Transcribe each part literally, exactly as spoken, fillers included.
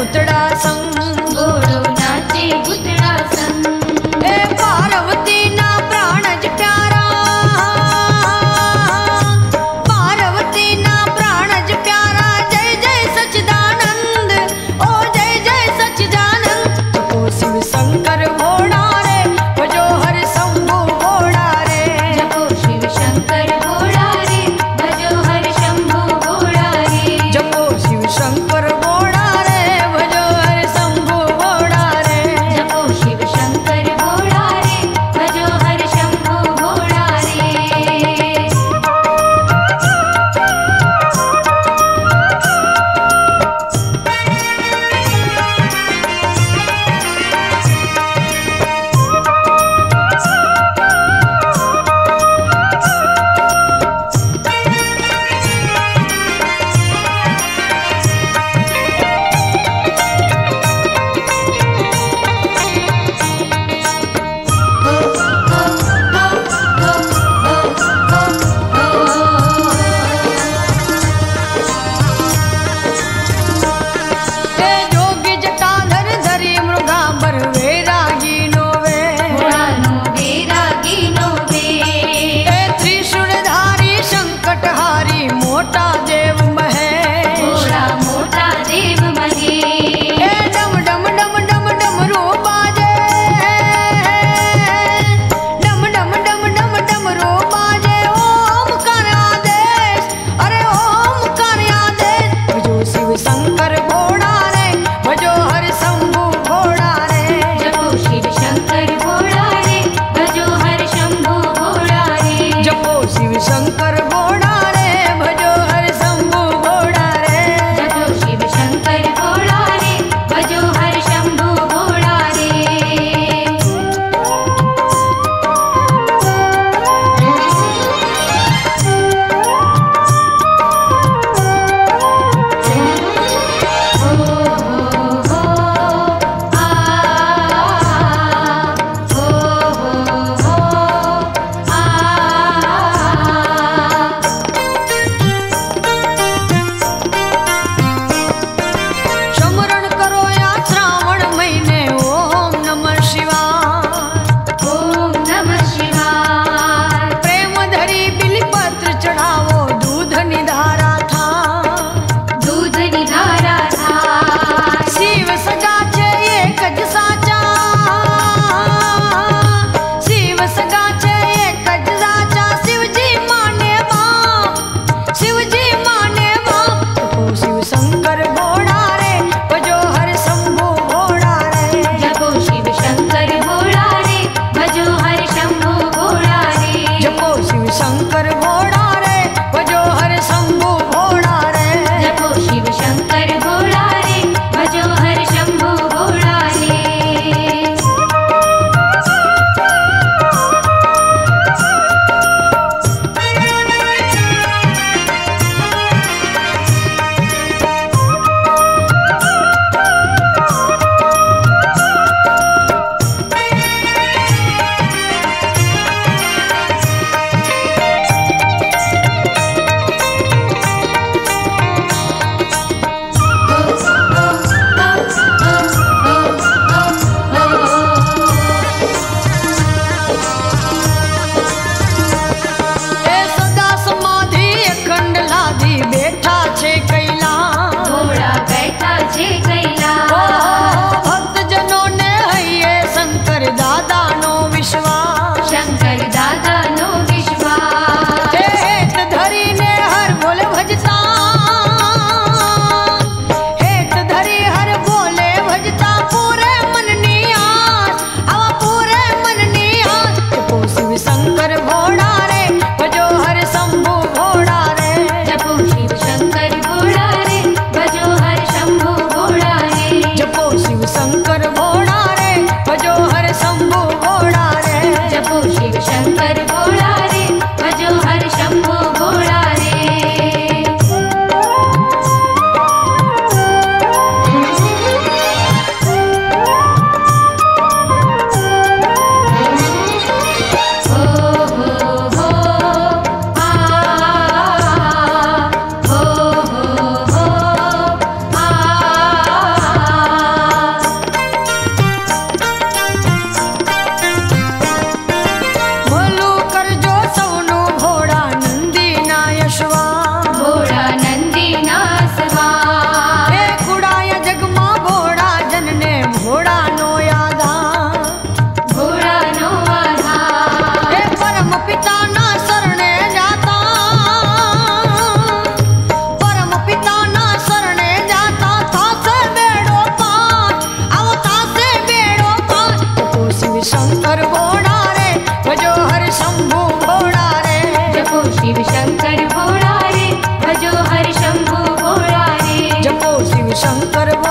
भूतड़ा संग, घोड़ो नाचे भूतड़ा संग। ए पार्वती ना प्राण ज प्यारा, पार्वती ना प्राण ज प्यारा। जय जय सच्चिदानंद, ओ जय जय सच्चिदानंद। जपो शिव शंकर घोड़ा रे, भजो हर शंभु घोड़ा रे। जपो शिव शंकर घोड़ा रे, भजो हर शंभु घोड़ा रे। जपो शिव शंकर घोड़ा रे, भजो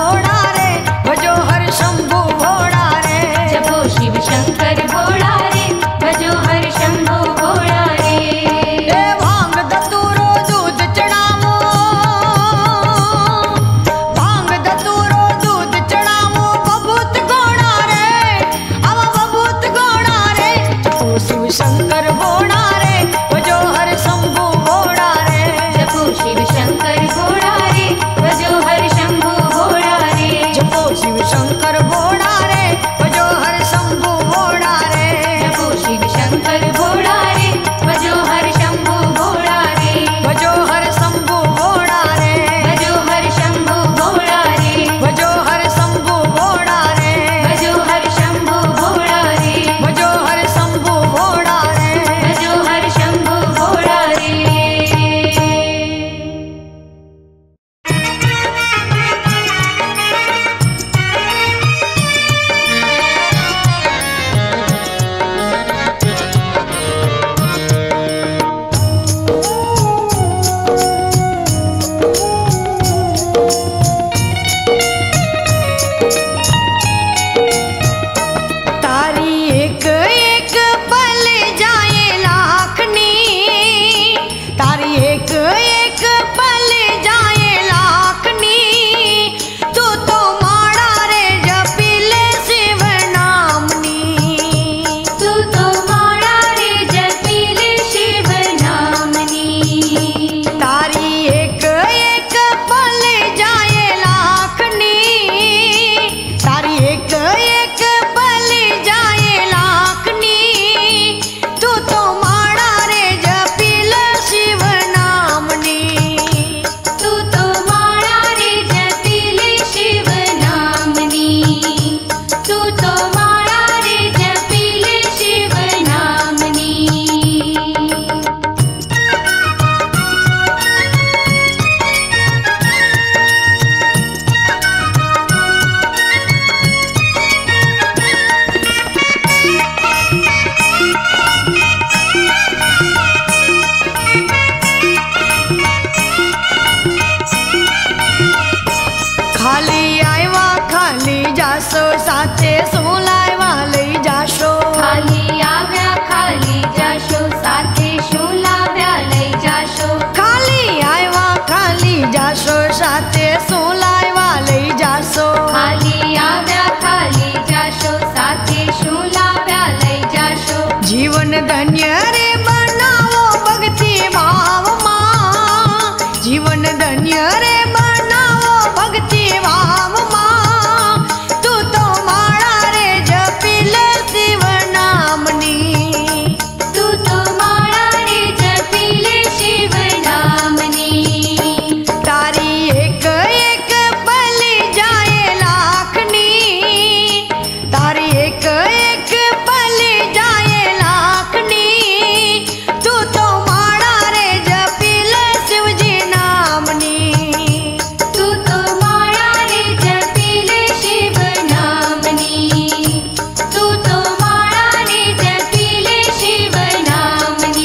भोड़ा रे, भजो हर शंभु भोड़ा रे। जपो शिव शंकर भोला रे, भजो हर शंभु भोला रे। ए भांग धतूरो दूध चढ़ावो, भांग धतूरो दूध चढ़ावो, बबूत घोड़ा रे, अब बबूत घोड़ा रे। जपो शिव शंकर भोड़ा रे, भजो हर शंभु भोड़ा रे। जपो शिव शंकर भोला रे, भजो हर शंभु भोला रे। जपो शिव शंकर भोड़ा रे, भजो हर शंभु भोड़ा रे। जपो शिव शंकर भोला रे, भजो हर शंभु भोला रे। भजो हर शंभु भोड़ा रे, भजो हर शंभु भोला रे। भजो हर शंभु भोड़ा रे, भजो हर शंभु भोला रे। भजो हर शंभु भोड़ा रे। भजो हर शंभु भोला रे। तारी एक एक पल जाए लाखनी, तारी एक एक पल जाए लाखनी। तू तो माड़ा रे जपिले शिव नामनी, तू तो माड़ा रे जपिले शिव नामनी। तारी एक एक पल जाए लाखनी, तारी एक एक पल जाए लाखनी। तू तो माड़ा रे जपिले शिव नामनी, तू तो माड़ा रे जपिले शिव नामनी। तू तो माड़ा रे जपिले शिव नामनी। ખાલી આવ્યા ખાલી જાશો, સાથે શું લાવ્યા લઈ જાશો। ખાલી આવ્યા ખાલી જાશો, સાથે શું લાવ્યા લઈ જાશો। ખાલી આવ્યા ખાલી જાશો, સાથે શું લાવ્યા લઈ જાશો। ખાલી આવ્યા ખાલી જાશો, સાથે શું લાવ્યા લઈ જાશો। જીવન ધન્ય રે બનાવો ભક્તિ ભાવમાં, જીવન ધન્ય રે બનાવો ભક્તિ ભાવમાં। તું તો માળા રે જપિલે શિવ નામની, तू तो माड़ा रे जपिले शिव नामनी। તારી એક એક પલ જાય લાખની, તારી એક એક પલ જાય લાખની। તું તો માળા રે જપિલે શિવજી નામની, तू तो माड़ा रे जपिले शिव नामनी। तू तो माड़ा रे जपिले शिव नामनी।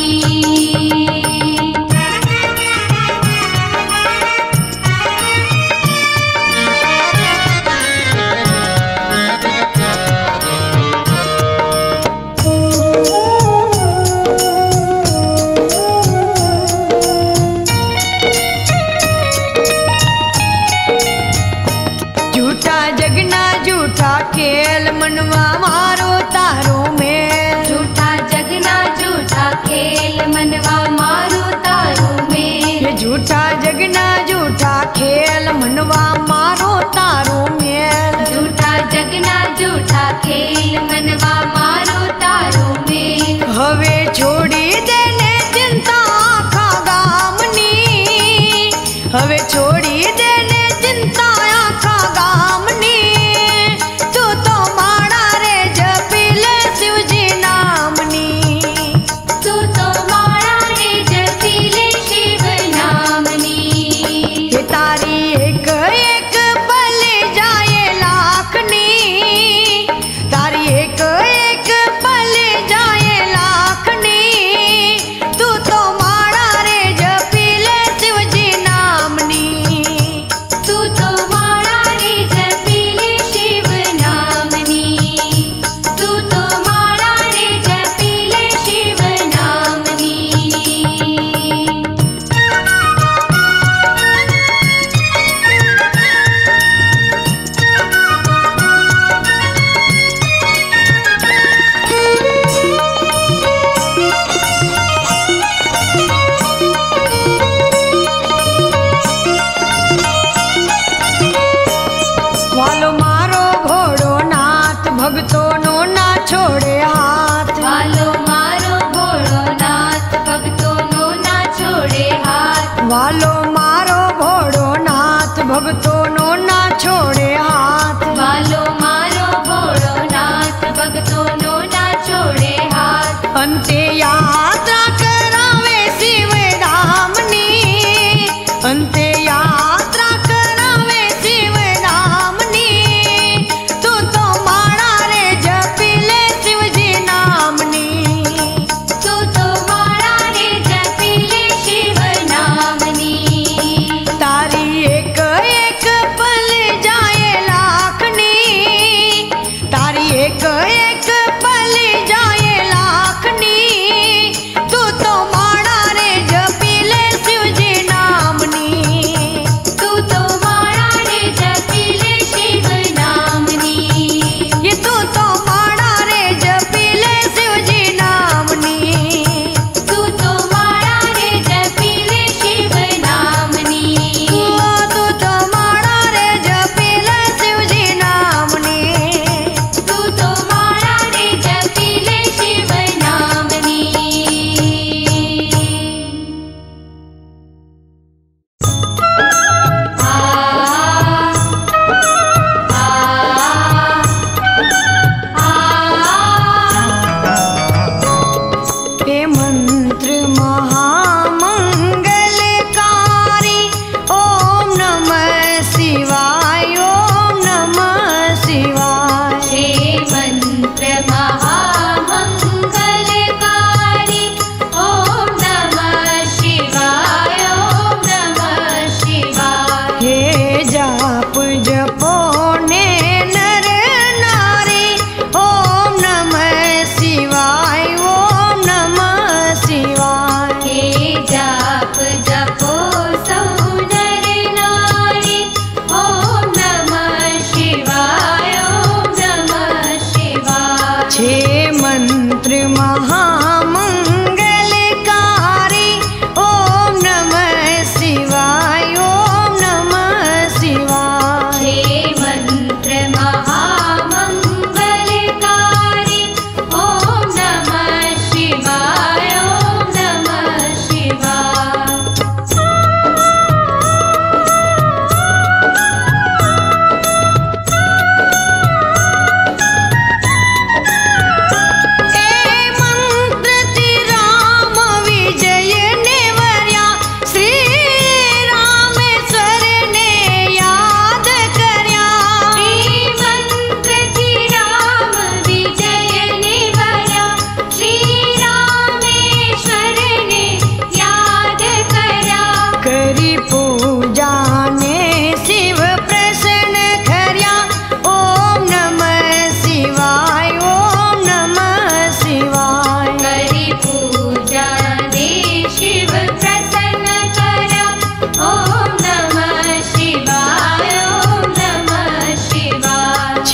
झूठा जगना झूठा खेल मनवा मारो तारो मेल। झूठा जगना झूठा खेल मनवा मारो तारो मेल। ये झूठा जगना झूठा खेल मनवा मारो तारो मेल। झूठा जगना झूठा खेल मनवा मारो तारो मेल। हवे छोड़ी देने चिंता आखा गामनी, हवे छोड़ी देने चिंता आखा गामनी। तू तो माड़ा रे जपिले शिवजी नामनी, तू तो माड़ा रे जपिले शिव नामनी। ये तारी एक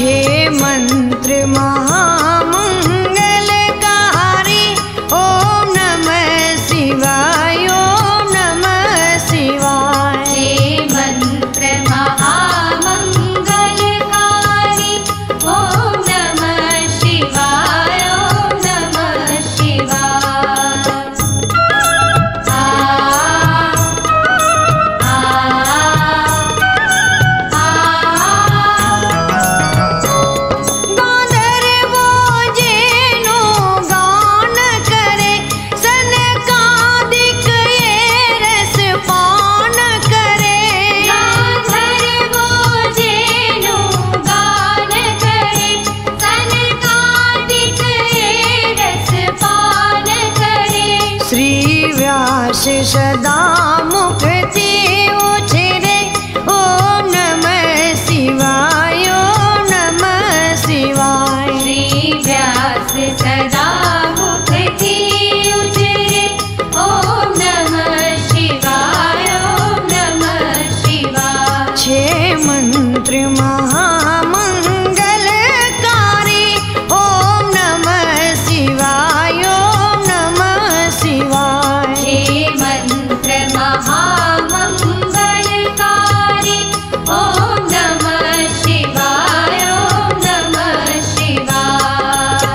छे मंत्र महामंगलकारी। ओम नमः शिवाय, ओम नमः शिवाय। छे मंत्र महामंगलकारी। ओम नमः शिवाय, ओम नमः शिवाय। आ आ आ गांधर्वो जेनो गान करे, सनकादिक ये रस पान करे। गांधर्वो जेनो गान करे, सनकादिक ये रस पान करे। श्री व्यास सदा मुखते उछरे। ओम नमः शिवाय, ओम नमः शिवाय। श्री व्यास सदा मुखते उजरे। ओम नमः शिवाय, ओम नमः शिवाय। छे मंत्र महामंगलकारी। ओम नमः शिवाय, ओम नमः शिवाय। छे मंत्र महामंगलकारी। ओम नमः शिवाय, ओम नमः शिवाय।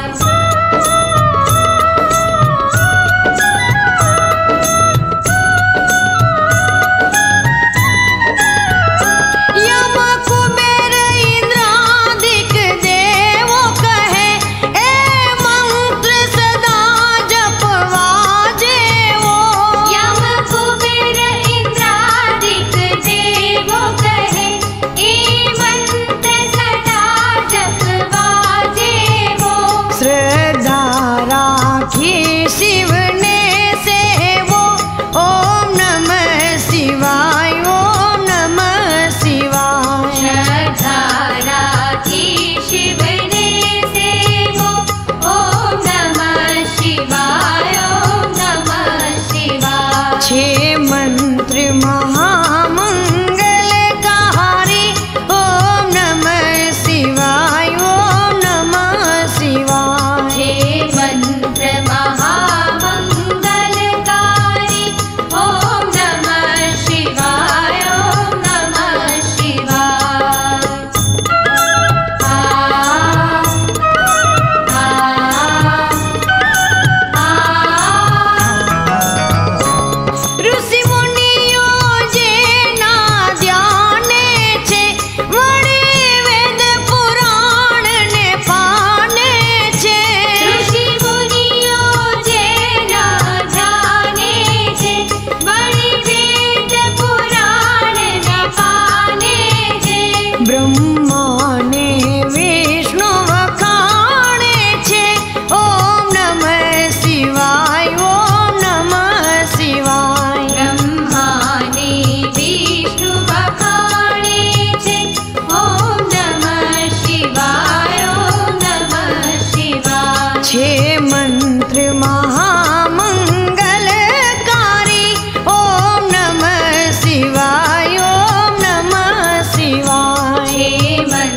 यम कुबेर इंद्रादिक देवो कहे, ए मंत्र सदा जपवा जेवो। यम कुबेर इंद्रादिक देवो कहे, ए मंत्र सदा जपवा जेवो। श्रद्धा राखी शिवने सेवो। ओम नमः शिवाय, ओम नमः शिवाय। श्रद्धा राखी शिवने सेवो। ओम नमः शिवाय, ओम नमः शिवाय। छे मंत्र महामंगलकारी। ओम नमः शिवाय, ओम नमः शिवाय। छे मंत्र महामंगलकारी। ओम नमः शिवाय, ओम नमः शिवाय। आ आ आ ऋषि मुनियो जेना ध्याने छे, वળી વેદ પુરાણ ને પાને છે। ऋषि मुनियो जेना जाने छे, बड़ी वेद पुराण न पाने छे। ब्रह्मा ने विष्णु वखाणे छे। ओम नमः शिवाय, ओम नमः शिवाय। ब्रह्मा ने विष्णु वखाणे छे। ओम नमः शिवाय, ओम नमः शिवाय। छे मंत्र महामंगलकारी। ओम नमः शिवाय, ओम नमः शिवाय। छे मंत्र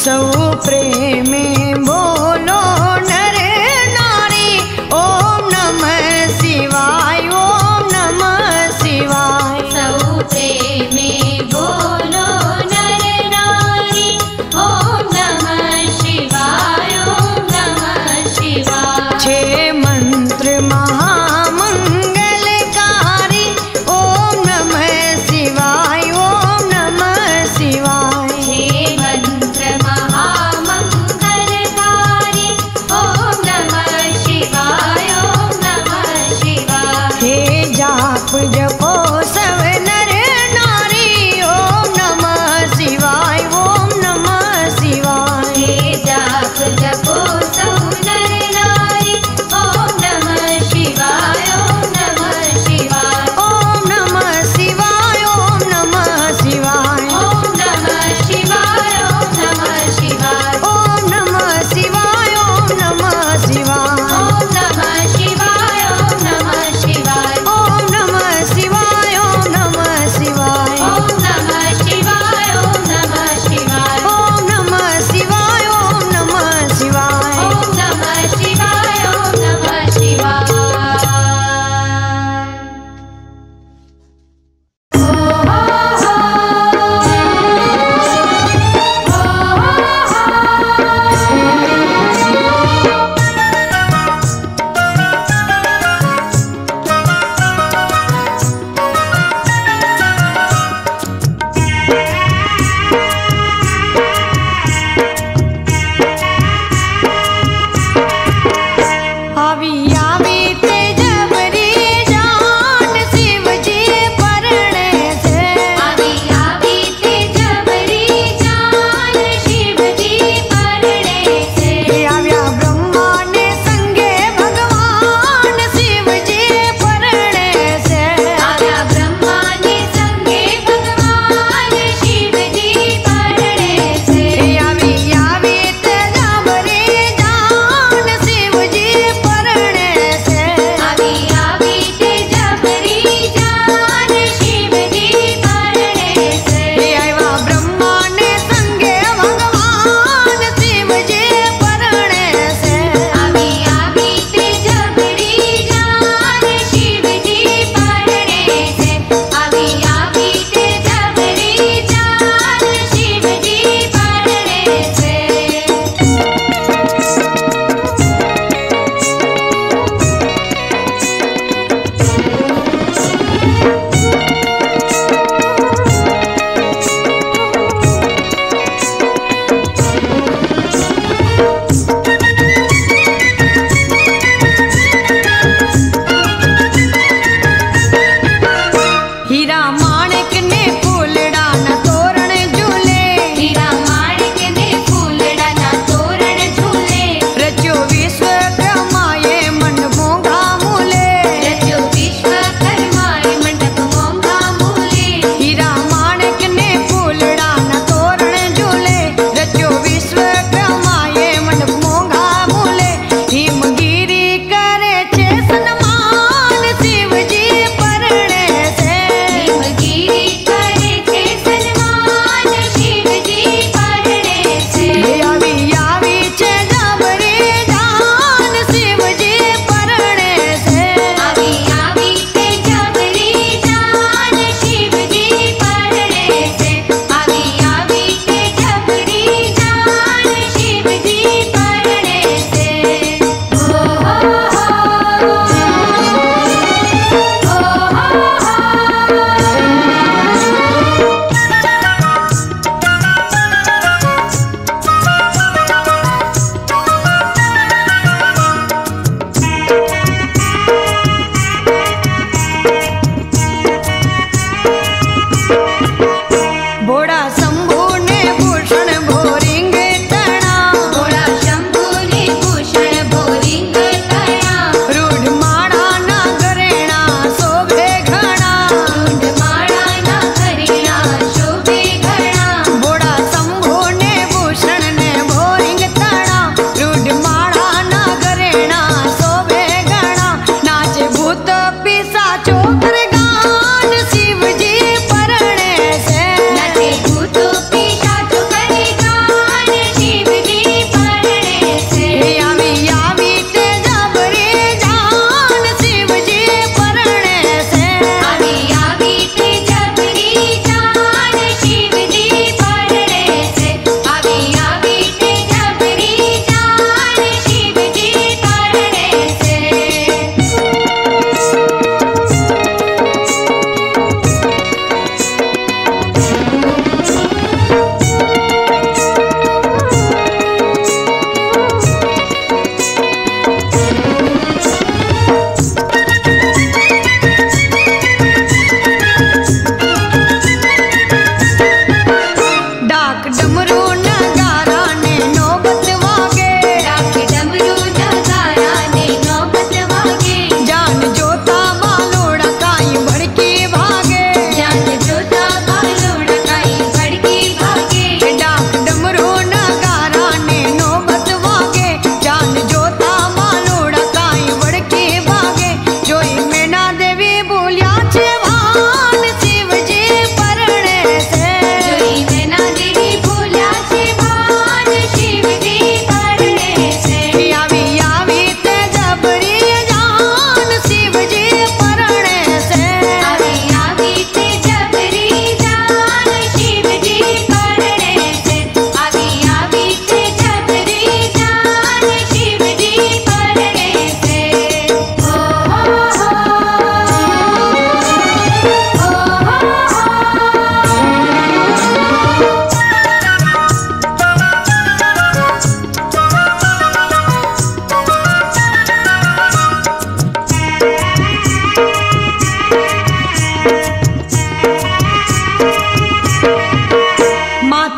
सौ प्रेम बोलो नर नारी। ओम नमः शिवाय ओम नमः शिवाय। सौ प्रेम बोलो नर नारी। ओम नमः शिवाय ओम नमः शिवाय। छे मंत्र महामंगलकारी। ओम नमः शिवाय ओम नमः शिवाय। छे मंत्र महामंगलकारी।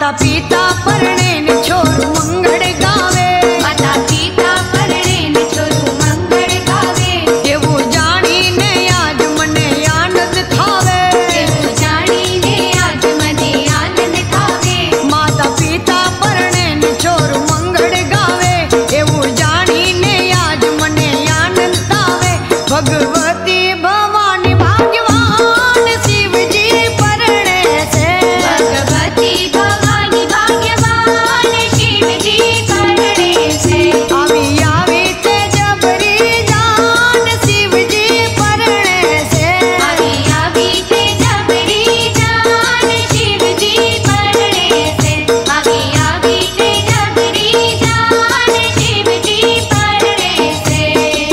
माता पिता परणे ने छोरू मंगल गावे, माता पिता परणे ने छोरू मंगल गावे, એવું જાણીને આજ મને આનંદ થાવે, એવું જાણીને આજ મને આનંદ થાવે, માતા પિતા પરણે ને છોરું મંગળ ગાવે, એવું જાણીને આજ મને આનંદ થાવે. ભગવતી ભવાની ભાગ્યવાન શિવજી પરણે છે, ભગવતી ભવાની ભાગ્યવાન શિવજી પરણે છે. આવી આવી તે જબરી જાન શિવજી પરણે છે, આવી આવી તે જબરી જાન શિવજી પરણે છે, આવી આવી તે જબરી જાન શિવજી પરણે છે.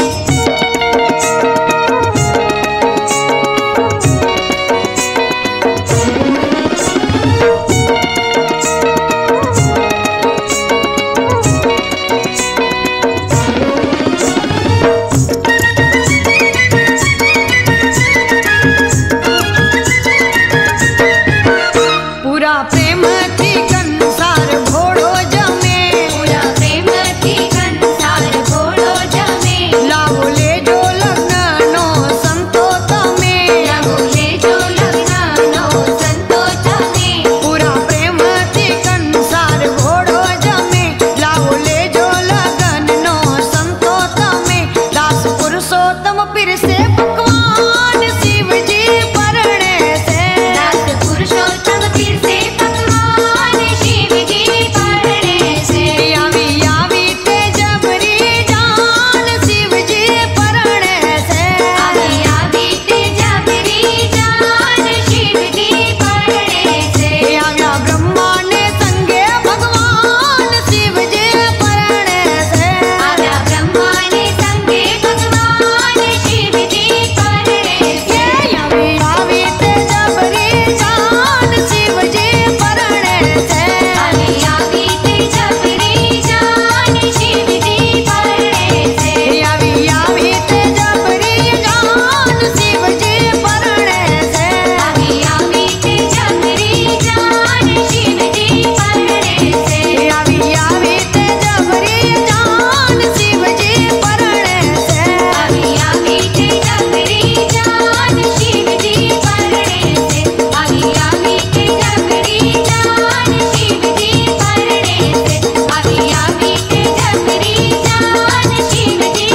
પૂરા પ્રેમથી કંસાર ઘોડો જમે, પૂરા પ્રેમથી કંસાર ઘોડો જમે, લાવો લેજો લગ્નનો સંતો તમે, લાવો લેજો લગ્નનો સંતો તમે. પૂરા પ્રેમથી કંસાર ઘોડો જમે, લાવો લેજો લગ્નનો સંતો તમે. દાસ પુરુષોત્તમ પીરસે ભગવાન શિવજી પરણે છે, દાસ પુરુષોત્તમ પીરસે ભગવાન શિવજી પરણે છે. આવી આવી તે જબરી જાન શિવજી પરણે છે, આવી આવી તે જબરી જાન શિવજી પરણે છે. આવ્યા બ્રહ્માને સંગે ભગવાન શિવજી પરણે છે, આવ્યા બ્રહ્માને સંગે ભગવાન શિવજી પરણે છે. આવી આવી તે જબરી જાન શિવજી પરણે છે, આવી આવી તે જબરી જાન શિવજી પરણે છે. આવી આવી તે જબરી જાન શિવજી પરણે છે, આવી આવી તે જબરી જાન શિવજી પરણે છે. આવી આવી તે જબરી જાન શિવજી પરણે છે. આવી આવી તે જબરી જાન શિવજી પરણે છે. આવી આવી તે જબરી જાન શિવજી પરણે છે. આવી આવી તે જબરી જાન શિવજી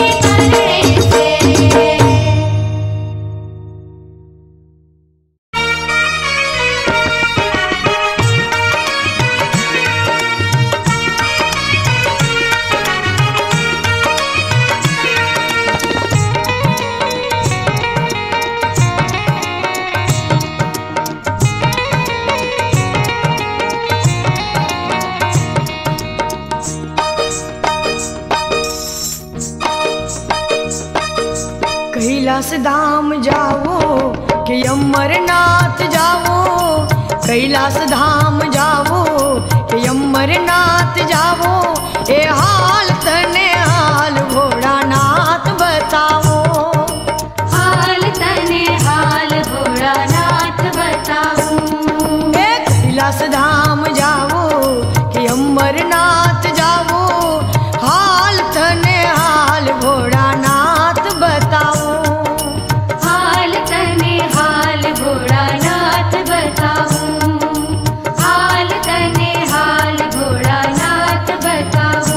પરણે છે. कैलास धाम जाओ कि अमरनाथ जाओ, कैलास धाम जाओ कि अमरनाथ जाओ, ए हाल तने हाल भोलानाथ बताओ, हाल तने हाल भोलानाथ बताओ. ए कैलास धाम जाओ कि अमरनाथ जाओ, हाल तने हाल भोलानाथ बताओ, हाल तने हाल भोलानाथ बताओ. हाल तने हाल भोलानाथ बताओ.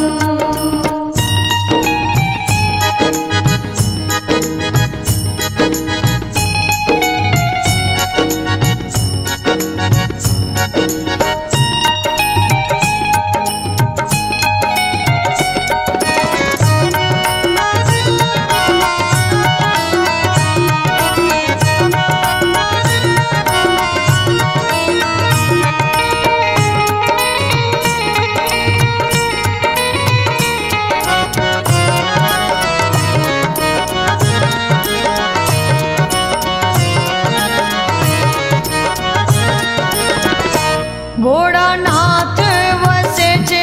ભોળાનાથ વસે છે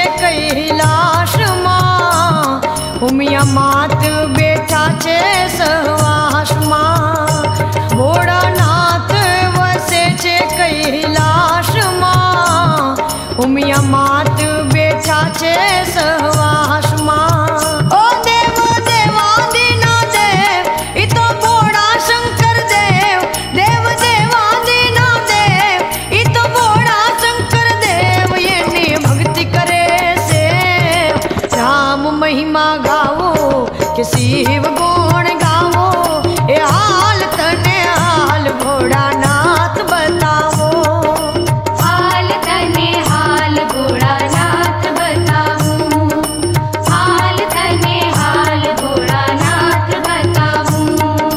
કૈલાસમાં, ઉમિયા માત બેઠા છે સહવાસમાં. ભોળાનાથ વસે છે કૈલાસમાં, उमिया मात बैठा छे सहवास मां। ओ देव देवा दीना देव ई तो बोड़ा शंकर देव, देव देवा दीना देव ई तो बोड़ा शंकर देव। येनी भक्ति करे से राम महिमा गावो के शिव गुण गावो। ए हाल तने हाल भोलानाथ बतावो, हाल तने हाल भोलानाथ बताऊं, हाल तने हाल भोलानाथ बताऊं।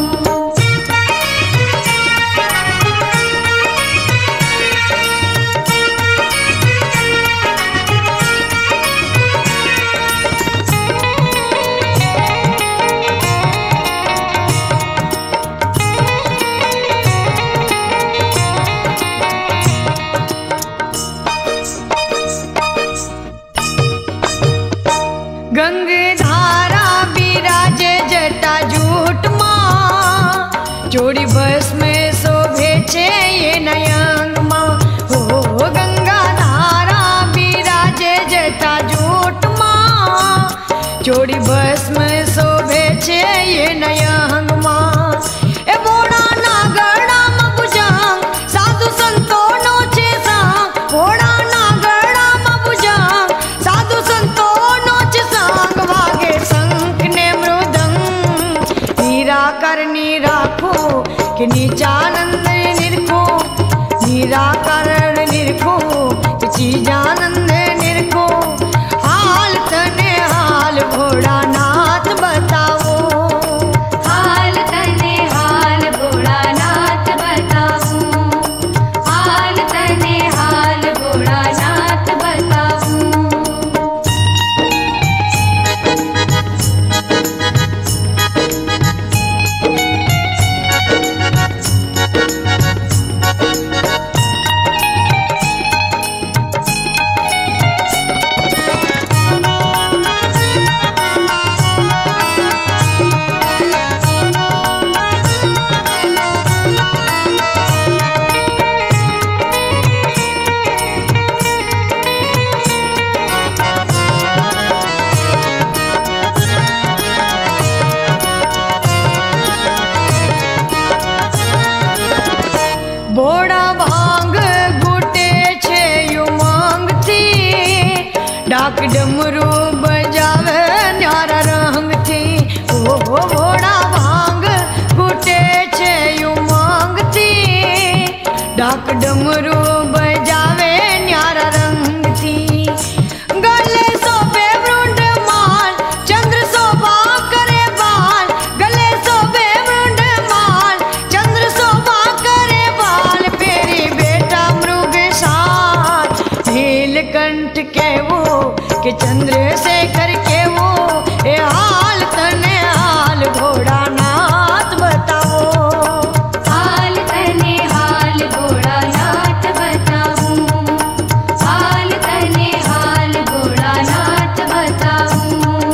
गंगाधारा बिराजे जटा जूट मां, जोड़ी बस में शोभे छे ये नयंग मां। हो गंगाधारा बिराजे जटा जूट मां, जोड़ी बस में शोभे छे ये नयंग मां। ए बोड़ा नागड़ा में बुझंग साधु संतो नो छे संग, बोड़ा नागड़ा में बुझंग साधु संतो नो छे संग। वागे शंख ने मृदंग निराकार निराखो कि निजानंद निरखो, निराकार निरखो कि चीजानंद निरखो। हाल तने हाल भोलानाथ बताओ, हाल तने हाल भोलानाथ बताऊं, हाल तने हाल भोलानाथ बताऊं। बोड़ा भांग गुटे छे युमांग थी, डाक डमरू बजावे न्यारा रंग थी। ओ बोड़ा भांग गुटे छे युमांग थी, डाक डमरू बजावे न्यारा रंग थी। गले सोबे वृंड माल चंद्र शोभा करे बाल, गले सोबे वृंड माल चंद्र शोभा करे बाल। फेरी बेटा मृग साल नीलकंठ केवो के चंद्रशेखर केवो। ए हाल तने हाल भोलानाथ बताओ, हाल तने हाल भोलानाथ बताऊं, हाल तने हाल भोलानाथ बताऊं।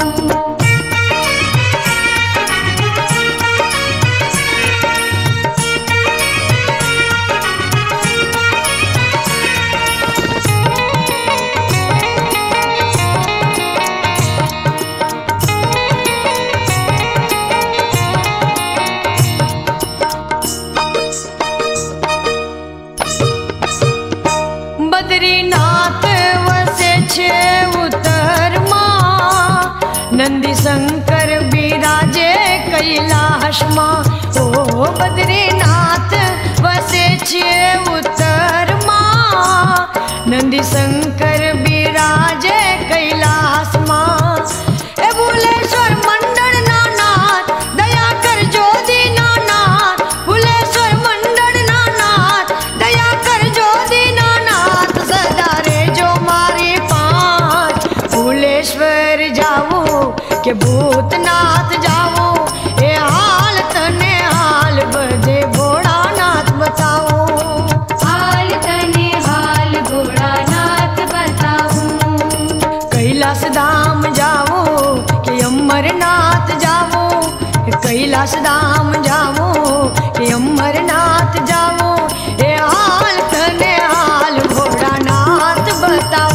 बद्रीनाथ वसे छे उत्तर मां, नंदी शंकर बिराजे कैलाश मां। ओ बद्रीनाथ वसे छे उत्तर मां, नंदी शंकर बिराजे कैलाश मां। ए भुलेश्वर मंडल नाथ दया कर जो दीनानाथ, भुलेश्वर मंडल नाथ दया कर जो दीनानाथ। सदा रे जो मारी पांच भुलेश्वर जाओ के भूतनाथ जाओ। ए हाल तने हाल बदे भोलानाथ बताओ, हाल तने हाल भोलानाथ बताऊं। कैलाश धाम जाओ कि अमरनाथ जाओ, कैलाश धाम जाओ कि अमरनाथ जाओ। ए हाल तने हाल भोलानाथ बताओ।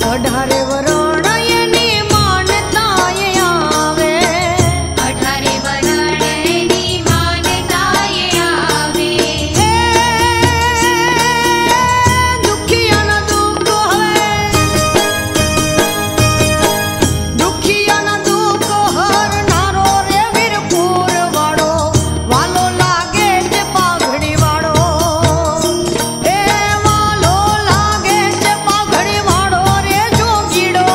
અઢારે વરણ એની માનતા એ આવે, અઢારે વરણ એની માનતા એ આવે. એ દુખિયાના દુઃખ હવે, દુખિયાના દુઃખ હરનારો રે વીરપુર વાળો, વાલો લાગે છે પાઘડી વાળો, એ વાલો લાગે છે પાઘડી વાળો રે જોગીડો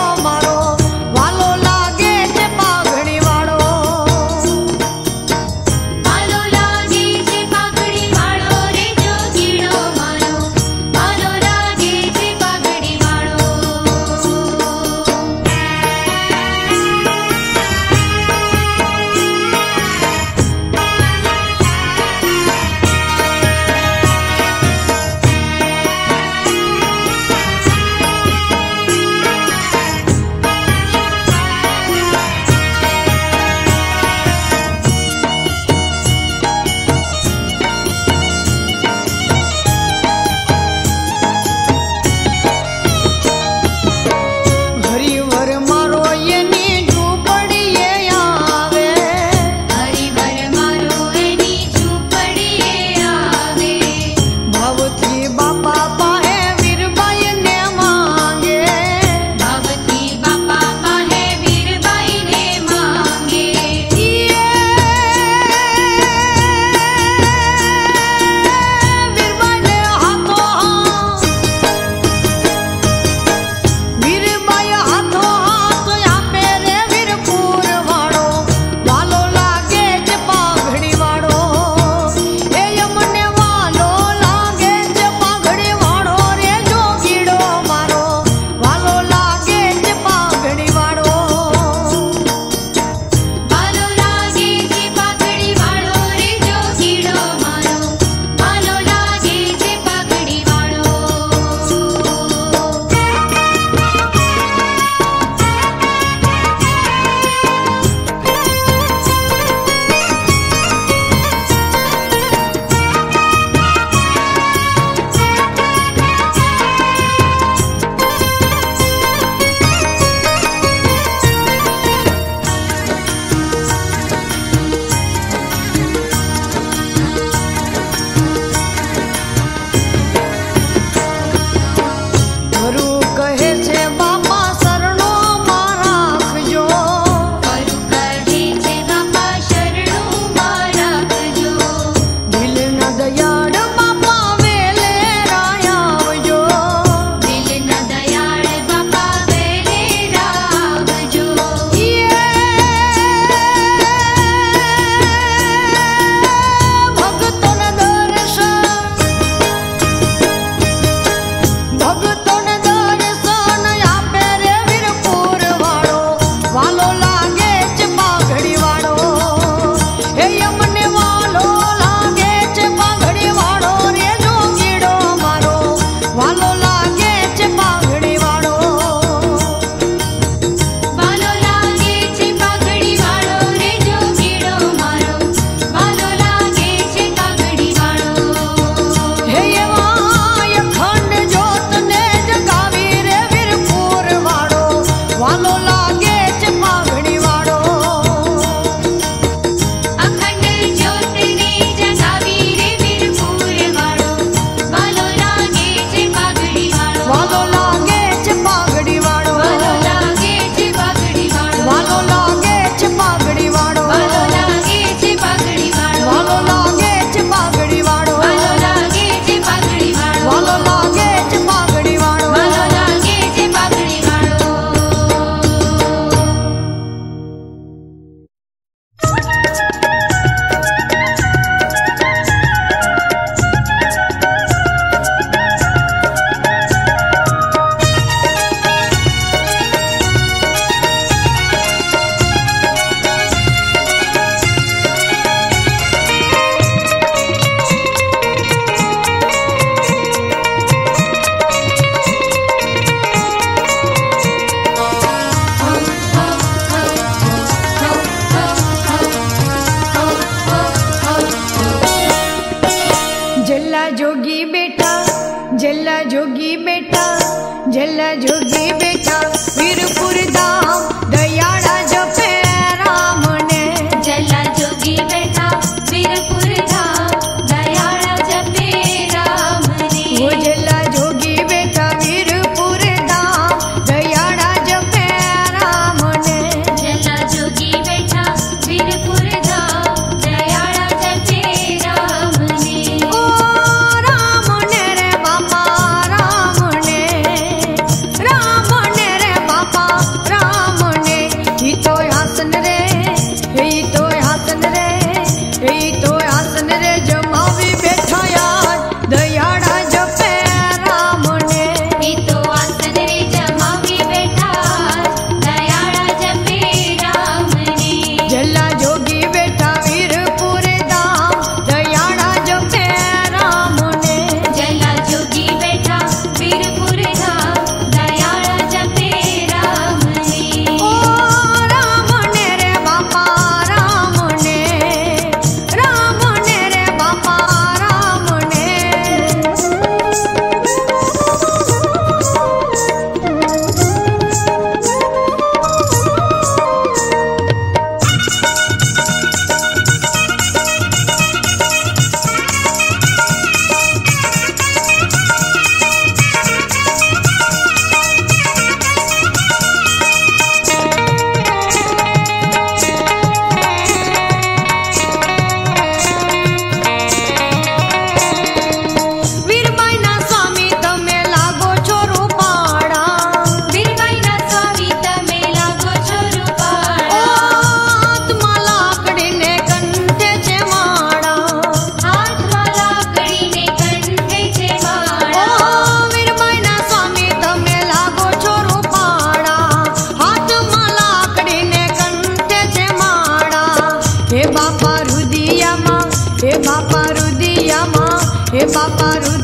બાપા રુદિયામાં, હે બાપા